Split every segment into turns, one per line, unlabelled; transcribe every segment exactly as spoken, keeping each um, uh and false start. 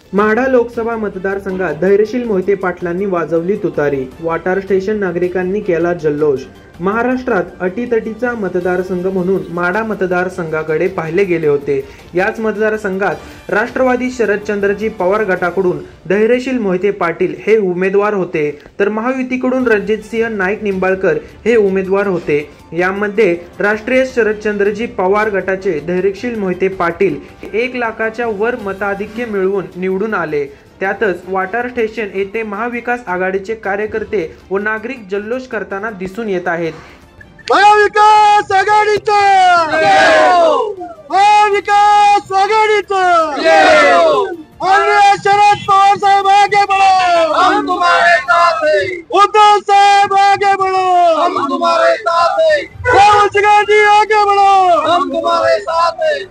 माढा लोकसभा मतदारसंघात धैर्यशील मोहिते पाटलांनी वाजवली तुतारी. वाटार स्टेशन नागरिकांनी केला जल्लोष. महाराष्ट्रात अटीतटीचा मतदारसंघ म्हणून माढा मतदारसंघाकडे पाहिले गेले होते. याच मतदारसंघात राष्ट्रवादी शरदचंद्रजी पवार गटाकडून धैर्यशील मोहिते पाटील हे उमेदवार होते, तर महायुतीकडून रणजितसिंह नाईक निंबाळकर हे उमेदवार होते. यामध्ये राष्ट्रीय शरदचंद्रजी पवार गटाचे धैर्यशील मोहिते पाटील एक लाखाच्या वर मताधिक्य मिळवून निवडून आले. त्यातच वाटार स्टेशन येथे महाविकास आघाडीचे कार्यकर्ते व नागरिक जल्लोष करताना दिसून येत आहेत.
महाविकास आघाडीचा महाविकास आघाडीचा शरद पवार साहेब आगे बढ़ो, हम तुम्हारे साथ हैं. उद्धव साहेब आगे बढ़ो, हम तुम्हारे साथ हैं. राहुल गांधी आगे बढ़ो, हम तुम्हारे साथ हैं.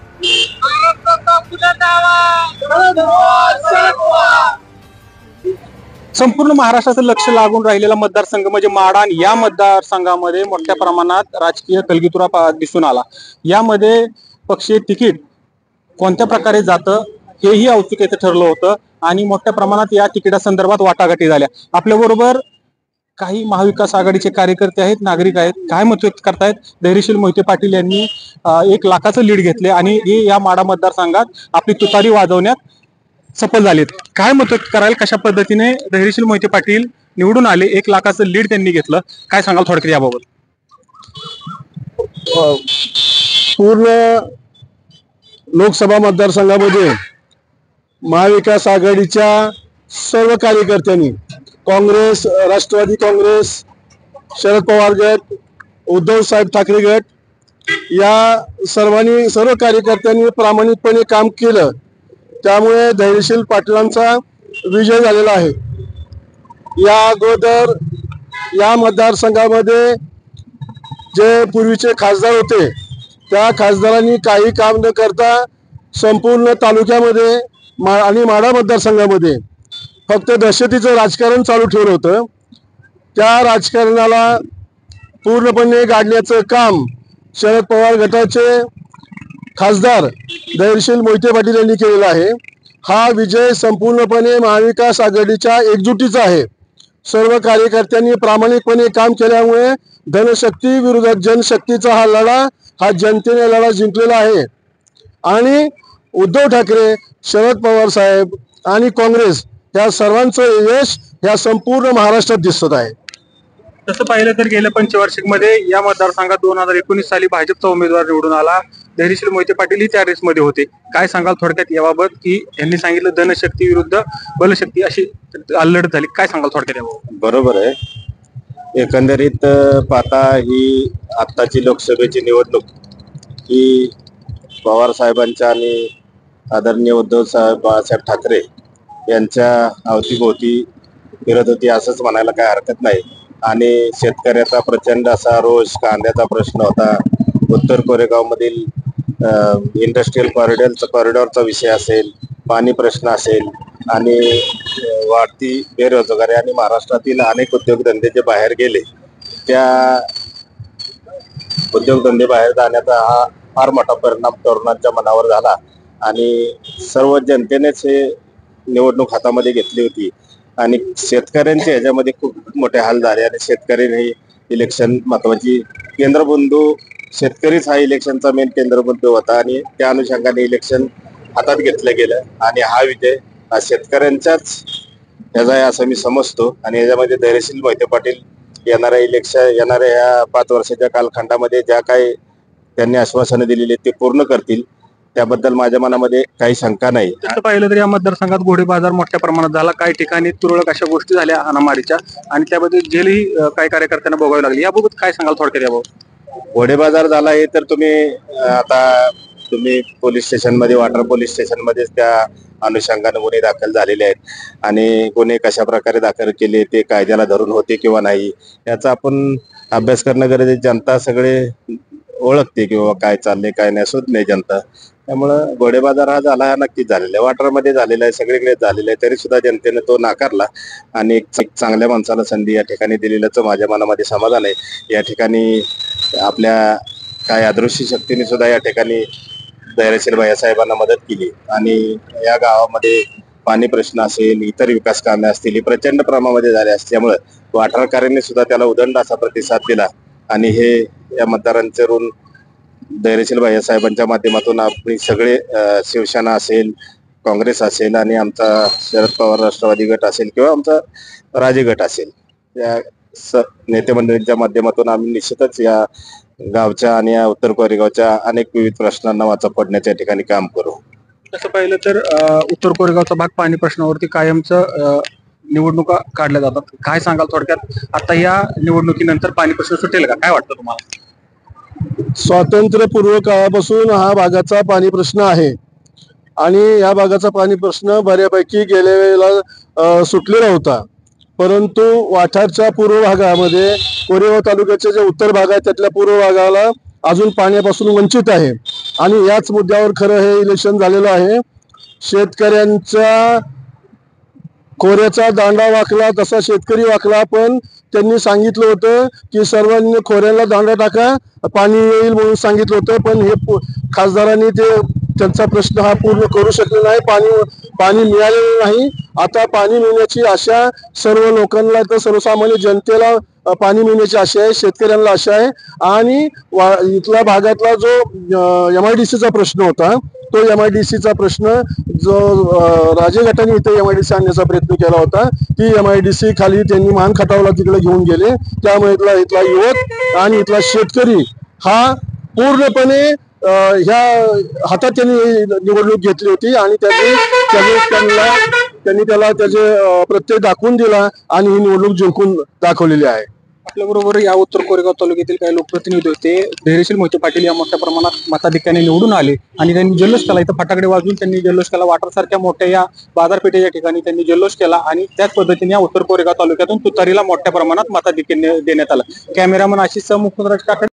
संपूर्ण महाराष्ट्राचं लक्ष लागून राहिलेला मतदारसंघ म्हणजे माढा. आणि या मतदारसंघामध्ये मोठ्या प्रमाणात राजकीय कलगीतुरा दिसून आला. यामध्ये पक्षीय तिकीट कोणत्या प्रकारे जातं हेही औत्सुक्याचं ठरलं होतं आणि मोठ्या प्रमाणात या तिकिटासंदर्भात वाटाघाटी झाल्या. आपल्या बरोबर काही महाविकास आघाडीचे कार्यकर्ते आहेत, नागरिक आहेत. काय मत व्यक्त करतायत? धैर्यशील मोहिते पाटील यांनी एक लाखाचं लीड घेतले आणि हे या माढा मतदारसंघात आपली तुतारी वाजवण्यात सफल झालेत. काय मत व्यक्त कराल? कशा पद्धतीने धैर्यशील मोहिते पाटील निवडून आले? एक लाखाचं लीड त्यांनी घेतलं. काय सांगाल थोडक्यात याबाबत?
पूर्ण लोकसभा मतदारसंघामध्ये महाविकास आघाडीच्या सर्व कार्यकर्त्यांनी, काँग्रेस, राष्ट्रवादी काँग्रेस, शरद पवार गट, उद्धव साहेब ठाकरे गट या सर्वांनी सर्व कार्यकर्त्यांनी प्रामाणिकपणे काम केलं. त्यामुळे धैर्यशील पाटलांचा विजय झालेला आहे. या अगोदर या मतदारसंघामध्ये जे पूर्वीचे खासदार होते त्या खासदारांनी काही काम न करता संपूर्ण तालुक्यामध्ये मा आणि माढा मतदारसंघामध्ये फक्त दहशतीचं राजकारण चालू ठेवलं होतं. त्या राजकारणाला पूर्णपणे गाडण्याचं काम शरद पवार गटाचे खासदार धैर्यशील मोहिते पाटील यांनी केलेला आहे. हा विजय संपूर्णपणे महाविकास आघाडीच्या एकजुटीचा आहे. सर्व कार्यकर्त्यांनी प्रामाणिकपणे काम केल्यामुळे धनशक्ती विरोधात जनशक्तीचा हा लढा, हा जनतेने लढा जिंकलेला आहे. आणि उद्धव ठाकरे, शरद पवार साहेब आणि काँग्रेस या सर्वांचं यश या संपूर्ण महाराष्ट्रात दिसत आहे.
तसं पाहिलं तर गेल्या पंचवार्षिक मध्ये या मतदारसंघात दोन हजार एकोणीस साली भाजपचा उमेदवार निवडून आला. धैर्यशील मोहिते पाटील ही त्या रेसमध्ये होते. काय सांगाल थोडक्यात याबाबत? की यांनी सांगितलं धनशक्ती विरुद्ध बलशक्ती अशी लढत झाली. काय सांगाल थोडक्यात याबाबत?
बरोबर आहे. एकंदरीत पाहता ही आत्ताची लोकसभेची निवडणूक ही पवार साहेबांच्या आणि आदरणीय उद्धव साहेब बाळासाहेब ठाकरे यांच्या अवतीभोवती फिरत होती असंच म्हणायला काय हरकत नाही. आणि शेतकऱ्याचा प्रचंड असा रोष, कांद्याचा प्रश्न होता, उत्तर कोरेगाव मधील इंडस्ट्रीयल कॉरिडॉरचा कॉरिडॉरचा विषय असेल, पाणी प्रश्न असेल आणि वाढती बेरोजगारी आणि महाराष्ट्रातील अनेक उद्योगधंदे जे बाहेर गेले त्या उद्योगधंदे बाहेर जाण्याचा हा फार मोठा परिणाम तरुणांच्या मनावर झाला. आणि सर्व जनतेनेच हे निवडणूक हातामध्ये घेतली होती आणि शेतकऱ्यांचे ह्याच्यामध्ये खूप मोठे हाल झाले. आणि शेतकरी इलेक्शन महत्वाची केंद्रबिंदू, शेतकरीच हा इलेक्शनचा मेन केंद्रबिंदू होता आणि त्या अनुषंगाने इलेक्शन हातात घेतलं गेलं आणि हा विजय हा शेतकऱ्यांच्याच ह्याचा आहे असं मी समजतो. आणि याच्यामध्ये धैर्यशील मोहिते पाटील येणाऱ्या इलेक्शन येणाऱ्या या पाच वर्षाच्या कालखंडामध्ये ज्या काही त्यांनी आश्वासनं दिलेली ते पूर्ण करतील, त्याबद्दल माझ्या मनामध्ये काही शंका नाही.
तसं पाहिलं तर या मतदारसंघात घोडे बाजार मोठ्या प्रमाणात झाला. काही ठिकाणी तुरळक अशा गोष्टी झाल्या हाणामारीच्या आणि त्याबद्दल जेलही काही कार्यकर्त्यांना भोगावी लागली. याबाबत काय सांगाल थोडक्यात याबाबत?
घोडे बाजार झाला हे तर तुम्ही आता तुम्ही पोलीस स्टेशनमध्ये, वाटार पोलीस स्टेशनमध्येच त्या अनुषंगाने गुन्हे दाखल झालेले आहेत. आणि गुन्हे कशा प्रकारे दाखल केले, ते कायद्याला धरून होते किंवा नाही याचा आपण अभ्यास करणं गरजेचं. जनता सगळे ओळखते किंवा काय चाललंय काय नाही शोध नाही जनता. त्यामुळं घोडे बाजार हा झाला, हा नक्कीच झालेला आहे. वाटरमध्ये झालेला आहे, सगळीकडे झालेला आहे. तरी सुद्धा जनतेने तो नाकारला आणि एक चांगल्या माणसाला संधी या ठिकाणी दिलेल्याचं माझ्या मनामध्ये समाधान आहे. या ठिकाणी आपल्या काय अदृश्य शक्तीने सुद्धा या ठिकाणी धैर्यशील भैया साहेबांना मदत केली आणि या गावामध्ये पाणी प्रश्न असेल, इतर विकास कामे असतील, ही प्रचंड प्रमाणामध्ये झाले असल्यामुळे वाठारकरांनी सुद्धा त्याला उदंड असा प्रतिसाद दिला आणि हे या मतदारांचे धैर्यशील भैयासाहेबांच्या माध्यमातून आपण सगळे शिवसेना असेल, काँग्रेस असेल आणि आमचा शरद पवार राष्ट्रवादी गट असेल किंवा आमचा राजे गट असेल, या नेते मंडळींच्या माध्यमातून आम्ही निश्चितच या गावच्या आणि या उत्तर कोरेगावच्या अनेक विविध प्रश्नांना वाचा फोडण्याच्या ठिकाणी काम करू.
तसं पाहिलं तर उत्तर कोरेगावचा भाग पाणी प्रश्नावरती कायमचं निवडणुका काढल्या जातात. काय सांगाल थोडक्यात, आता या निवडणुकीनंतर पाणी प्रश्न सुटेल का, काय वाटतं तुम्हाला?
स्वातंत्र्यपूर्व काळापासून हा भागाचा पाणी प्रश्न आहे आणि या भागाचा पाणी प्रश्न बऱ्यापैकी गेल्या वेळेला सुटलेला होता, परंतु वाठारच्या पूर्व भागामध्ये कोरेगाव तालुक्याचे जे उत्तर भाग आहे त्यातल्या पूर्व भागाला अजून पाण्यापासून वंचित आहे आणि याच मुद्द्यावर खरं हे इलेक्शन झालेलं आहे. शेतकऱ्यांच्या खोऱ्याचा दांडा वाकला तसा शेतकरी वाकला, पण त्यांनी सांगितलं होतं की सर्वांनी खोऱ्याला दांडा टाका, पाणी येईल म्हणून सांगितलं होतं, पण हे खासदारांनी ते त्यांचा प्रश्न हा पूर्ण करू शकले नाही. पाणी पाणी मिळालेलं नाही. आता पाणी मिळण्याची आशा सर्व लोकांना, तर सर्वसामान्य जनतेला पाणी मिळण्याची आशा आहे, शेतकऱ्यांना आशा आहे. आणि इथल्या भागातला जो एम आय डी सीचा प्रश्न होता, तो एम आय डी सीचा प्रश्न जो राजे गटाने इथे एम आय डी सी आणण्याचा प्रयत्न केला होता, ती एम आय डी सी खाली त्यांनी मान खटावला तिकडे घेऊन गेले. त्यामुळे इथला इथला युवक आणि इथला शेतकरी हा पूर्णपणे ह्या हातात त्यांनी निवडणूक घेतली होती आणि त्यांनी त्यांना त्यांनी त्याला त्याचे प्रत्यय दाखवून दिला आणि ही निवडणूक जिंकून दाखवलेली आहे.
आपल्या बरोबर या उत्तर कोरेगाव तालुक्यातील काही लोकप्रतिनिधी होते. धैर्यशील मोहिते पाटील या मोठ्या प्रमाणात मताधिक्याने निवडून आले आणि त्यांनी जल्लोष केला. इथं फटाकडे वाजवून त्यांनी जल्लोष केला. वाठारसारख्या मोठ्या या बाजारपेठेच्या ठिकाणी त्यांनी जल्लोष केला आणि त्याच पद्धतीने या उत्तर कोरेगाव तालुक्यातून तुतारीला मोठ्या प्रमाणात मताधिक्य देण्यात आलं. कॅमेरामन आशिष सह मुकुंदराज काकडे.